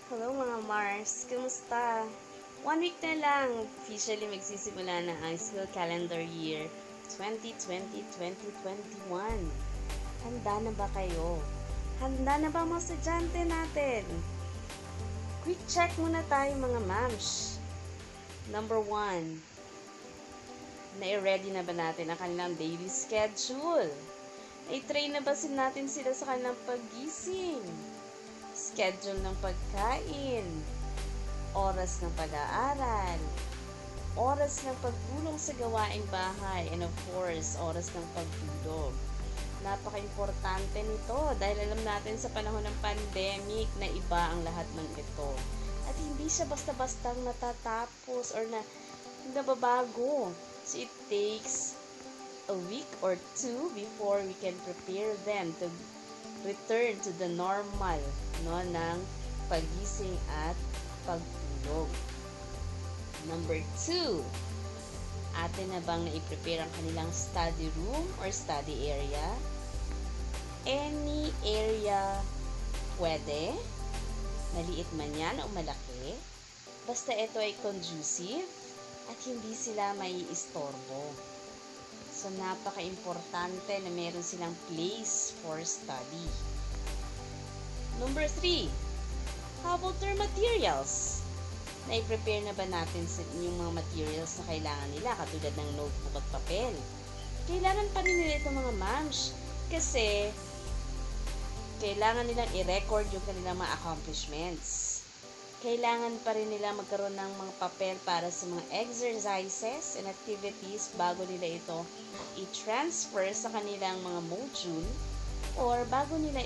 Hello mga Mars, kumusta? 1 week na lang, officially magsisimula na ang school calendar year 2020-2021. Handa na ba kayo? Handa na ba mga estudyante natin? Quick check muna tayo mga mams. Number 1, na-ready na ba natin ang kanilang daily schedule? Na-train na ba natin sila sa kanilang paggising? Schedule ng pagkain, oras ng pag-aaral, oras ng pagtulong sa gawaing bahay, and of course, oras ng pagtulog. Napaka-importante nito dahil alam natin sa panahon ng pandemic na iba ang lahat ng ito. At hindi siya basta-bastang natatapos or na nababago. So it takes a week or two before we can prepare them to return to the normal ng pagising at pagtulog. Number 2, atin na bang na-prepare ang kanilang study room or study area? Any area pwede, maliit man yan o malaki, basta ito ay conducive at hindi sila may istorbo. So, napaka-importante na meron silang place for study. Number 3, how about their materials? Na-prepare na ba natin yung mga materials na kailangan nila, katulad ng notebook at papel? Kailangan pa rin nila ito mga mams, kasi kailangan nilang i-record yung kanilang mga accomplishments. Kailangan pa rin nila magkaroon ng mga papel para sa mga exercises and activities bago nila ito i-transfer sa kanilang mga module or bago nila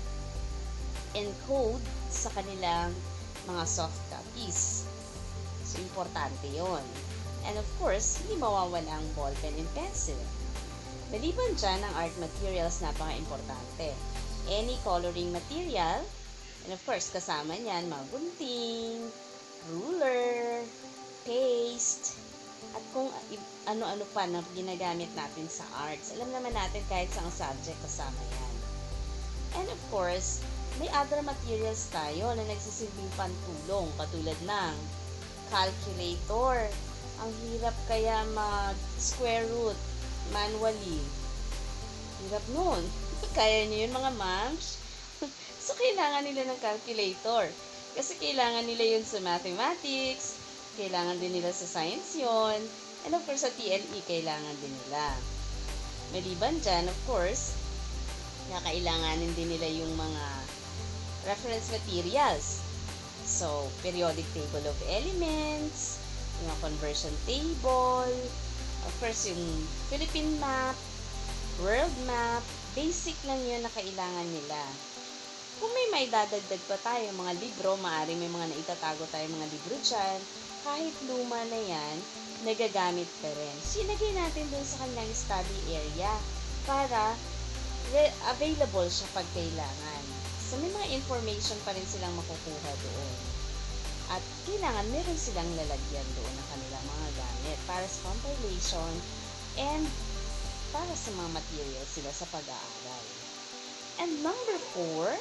i-encode sa kanilang mga soft copies. So, importante yon. And of course, hindi mawawala ang ballpen and pencil. Maliban dyan, ang art materials napaka-importante. Any coloring material, and of course, kasama niyan, mga gunting, ruler, paste, at kung ano-ano pa na ginagamit natin sa arts. Alam naman natin kahit sa subject kasama yan. And of course, may other materials tayo na nagsisilbing pantulong, katulad ng calculator. Ang hirap kaya mag-square root manually. Hirap nun. Kaya niyo yun mga moms? So, kailangan nila ng calculator. Kasi kailangan nila yun sa mathematics, kailangan din nila sa science yun, and of course, sa TLE, kailangan din nila. Maliban dyan, of course, kailanganin din nila yung mga reference materials. So, periodic table of elements, yung conversion table, of course, yung Philippine map, world map, basic lang yun na kailangan nila. Kung may dadagdag pa tayo, mga libro, maaaring may mga naitatago tayo mga libro dyan, kahit luma na yan, nagagamit pa rin. Sinagay natin dun sa kanilang study area para available siya pag kailangan. So, may mga information pa rin silang makukuha doon. At kailangan meron silang lalagyan doon ng kanilang mga gamit para sa compilation and para sa mga materials sila sa pag-aaral. And number 4,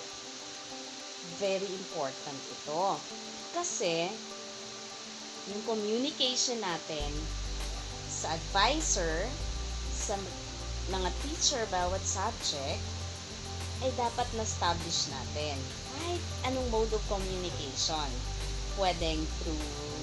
very important ito. Kasi, yung communication natin sa advisor, sa mga teacher bawat subject, ay dapat na-establish natin. Kahit anong mode of communication. Pwedeng through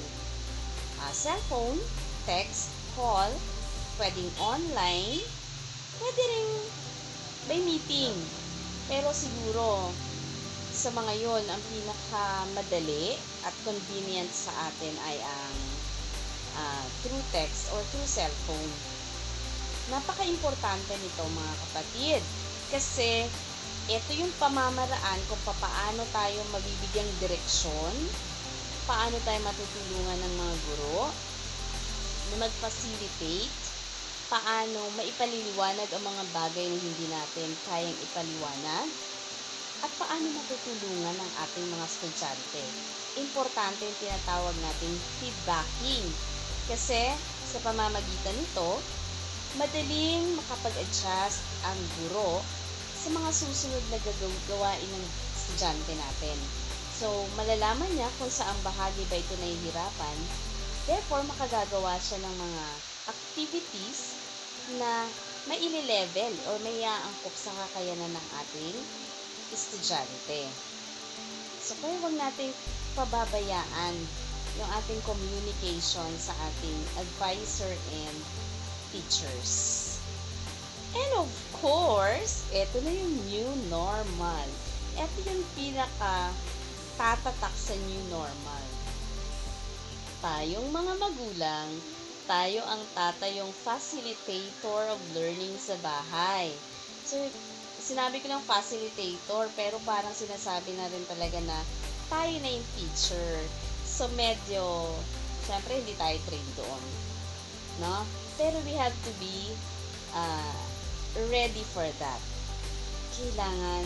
cellphone, text, call, pwedeng online, pwede rin by meeting. Pero siguro, sa mga yon ang pinakamadali at convenient sa atin ay ang through text or through cellphone. Napaka-importante nito mga kapatid. Kasi, ito yung pamamaraan kung paano tayo mabibigyang direksyon, paano tayo matutulungan ng mga guro, na mag-facilitate, paano maipaliliwanag ang mga bagay na hindi natin kayang ipaliwanag, at paano matutulungan ang ating mga estudyante. Importante yung tinatawag nating feedbacking. Kasi sa pamamagitan nito, madaling makapag-adjust ang guro sa mga susunod na gagawain ng estudyante natin. So, malalaman niya kung saang bahagi ba ito nahihirapan. Therefore, makagagawa siya ng mga activities na maile-level or may aangkop sa kakayanan ng ating estudyante. So, kaya huwag nating pababayaan yung ating communication sa ating advisor and teachers. And of course, ito na yung new normal. Ito yung pinaka tatatak sa new normal. Tayong mga magulang, tayo ang tatayong facilitator of learning sa bahay. So, sinabi ko lang facilitator, pero parang sinasabi na rin talaga na tayo na yung teacher. So, medyo, syempre, hindi tayo trained doon. No? Pero we have to be ready for that. Kailangan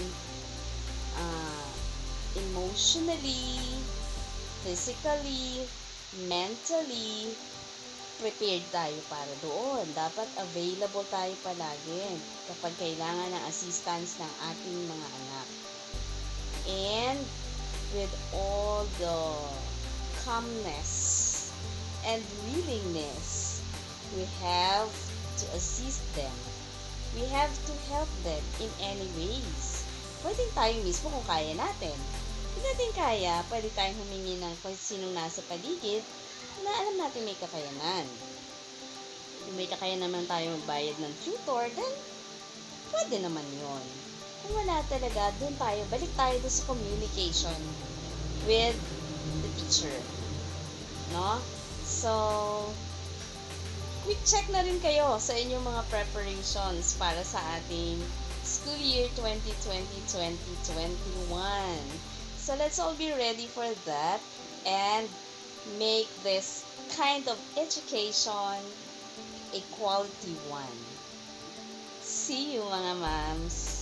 emotionally, physically, mentally, prepared tayo para doon. Dapat available tayo palagi kapag kailangan ng assistance ng ating mga anak. And with all the calmness and willingness, we have to assist them. We have to help them in any ways. Pwede tayo mismo kung kaya natin. Kung natin kaya, pwede tayong humingi ng kung sinong nasa paligid na alam natin may kakayanan. Kung may kakayanan naman tayo magbayad ng tutor, then pwede naman yon. Kung wala talaga, dun tayo, balik tayo dun sa communication with the teacher. No? So, quick check na rin kayo sa inyong mga preparations para sa ating school year 2020-2021. So, let's all be ready for that and make this kind of education a quality one. See you, mga moms!